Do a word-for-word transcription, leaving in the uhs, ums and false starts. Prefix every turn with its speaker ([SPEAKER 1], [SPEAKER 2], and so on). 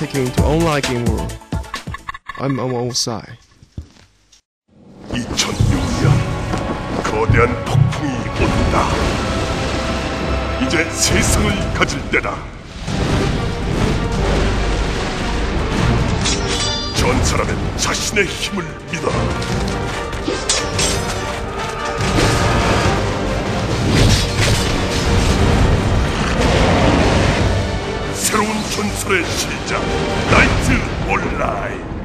[SPEAKER 1] taking to online game world. I'm I'm outside.
[SPEAKER 2] 이천육 년 거대한 폭풍이 온다. 이제 세상을 가질 때다. 전사라면 자신의 힘을 믿어라. 새로운 전설의 시작, 나이트 온라인.